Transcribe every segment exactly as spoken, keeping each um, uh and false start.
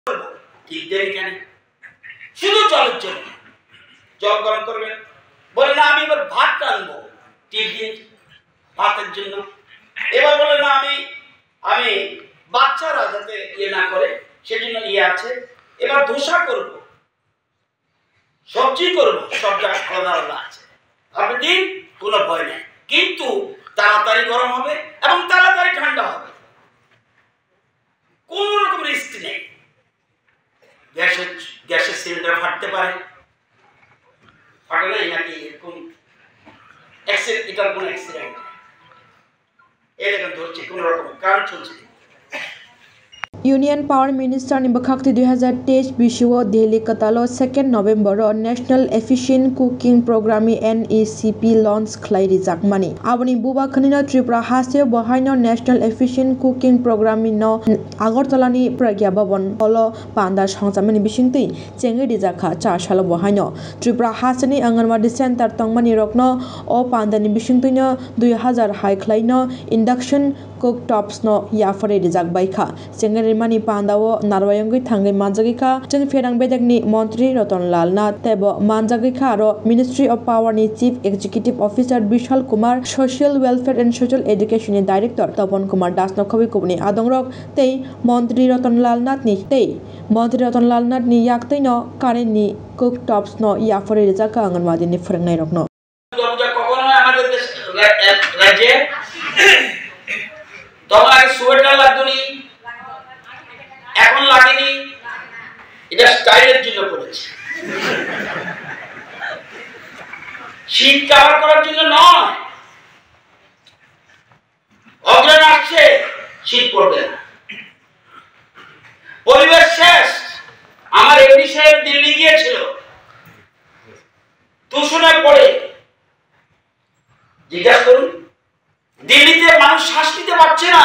ঠিক দেরি কেন? শুধু জলের জন্য। জল গরম করবেন, বলে না আমি এবার ভাত রাঁধবো, ঠিক দিন ভাতের জন্য। এবার বলে না আমি আমি বাচ্চারা যাতে ইয়ে না করে সেজন্য ইয়ে আছে। এবার ধোসা করব, সবজি করব, সব জায়গায় আলাদা আলাদা আছে। আপনি দিন, কোনো ভয় নেই, কিন্তু তাড়াতাড়ি গরম হবে এবং তাড়াতাড়ি ঠান্ডা হবে, কোন রকম রিস্ক নেই। গ্যাসের গ্যাসের সিলিন্ডার ফাটতে পারে, ফাটে নাই নাকি এরকম অ্যাক্সিডেন্ট, এটার কোনো অ্যাক্সিডেন্ট এরকম ধরছে, কোন রকম কারণ চলছে। Union Power Minister ni bakhakti dua ribu তেইশ bishiwo Delhi katalo second November National Efficient Cooking Program N E C P launch khlai rijak mani aboni buba khanina Tripura hase bahaino National Efficient Cooking Program no Agartala ni Pragya Bhavan holo panda sangsamani bisingtui chengi rijak cha salo bahaino Tripura hase ni Anganwadi Center tongmani rokno o panda ni bisingtui no দুই হাজার hai khlai no induction cooktops no yafare rijak baikha chengi mani pandao narwayongui thangai manjagika chen ferang bedakni Montri Ratanlal Nath tebo manjagika aro Ministry of Power ni Chief Executive Officer Bishal Kumar Social Welfare and Social Education ni Director Tapan Kumar Das no khabi kubni adongrok tei Montri Ratanlal Nath ni tei Montri Ratanlal Nath ni yaktei no karen ni cooktops no yafore rijaka Anganwadi ni phorangnai rokno কখনো আমাদের দেশ রাজ্যে তোমার sweater লাগতনি, এখন লাগেনি, এটা স্টাইলের জন্য পড়েছে, শীত কাভার করার জন্য নয়। অগ্রহণ আসছে, শীত পড়বে না, পরিবেশ শেষ। আমার এমডি সাহেব দিল্লি গিয়েছিল, দূষণে পড়ে, জিজ্ঞাসা করুন দিল্লিতে মানুষ শ্বাস নিতে পারছে না,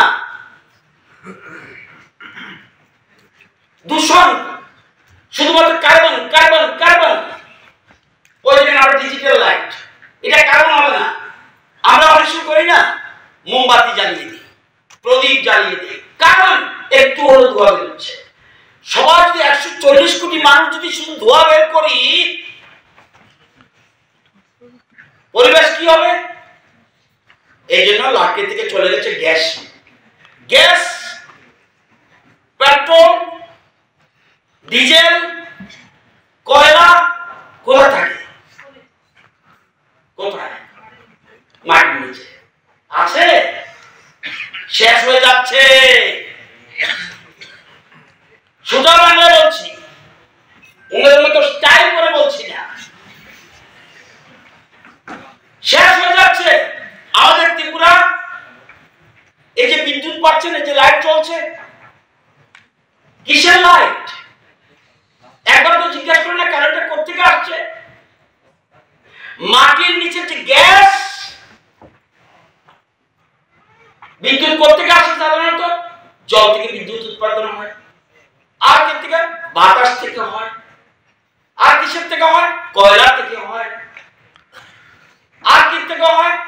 দূষণ, শুধুমাত্র কার্বন কার্বন কার্বন। ওইখানে আরো ডিজিটাল লাইট, এটা কার্বন হবে না। আমরা অনেক সময় করি না, মোমবাতি জ্বালিয়ে দিই, প্রদীপ জ্বালিয়ে দিই, কারণ একটু হলো ধোঁয়া বেরোচ্ছে। সবাই যদি একশো চল্লিশ কোটি মানুষ যদি শুধু ধোঁয়া বের করি, পরিবেশ কি হবে? এই জন্য লাকড়ি থেকে চলে গেছে গ্যাস। গ্যাস, পেট্রোল, ডিজেল, কয়লা কোথায় থাকে? কোথায়? মাটির নিচে আছে, শেষ হয়ে যাচ্ছে। সোজা বাংলা বলছি, ওদের মতো স্টাইল করে বলছি না, শেষ হয়ে যাচ্ছে। আমাদের ত্রিপুরা এই যে বিদ্যুৎ পাচ্ছেন, এই যে লাইট চলছে, কিসের লাইট? একবার তো জিজ্ঞাসা করেন না কারেন্টটা কোথেকে আসছে? মাটির নিচে যে গ্যাস, বিদ্যুৎ কোথেকে আসে? সাধারণত জল থেকে বিদ্যুৎ উৎপাদন হয়, আর কি থেকে? বাতাস থেকে হয়, আর কিসের থেকে হয়? কয়লা থেকে হয়, আর কি থেকে হয়?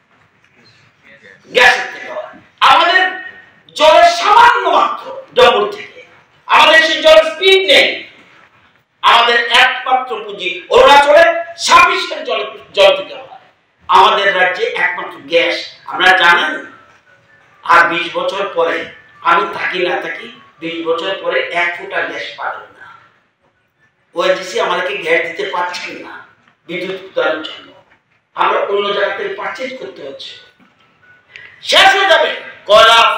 গ্যাসের থেকে হয়। আমাদের জলের সামান্য মাত্র ডবল থেকে, আমাদের সেই জলের স্পিড নেই। আমাদের একমাত্র পুঁজি অরুণাচলে সাফিসিয়েন্ট জল জল থেকে হয়, আমাদের রাজ্যে একমাত্র গ্যাস। আপনারা জানেন, আর বিশ বছর পরে আমি থাকি না থাকি, বিশ বছর পরে এক ফোঁটা গ্যাস পাবেন না। ওএনজিসি আমাদেরকে গ্যাস দিতে পারছেন না বিদ্যুৎ উৎপাদনের জন্য, আমরা অন্য জায়গা থেকে পারচেজ করতে হচ্ছে। শেষ হয়ে যাবে কয়লা,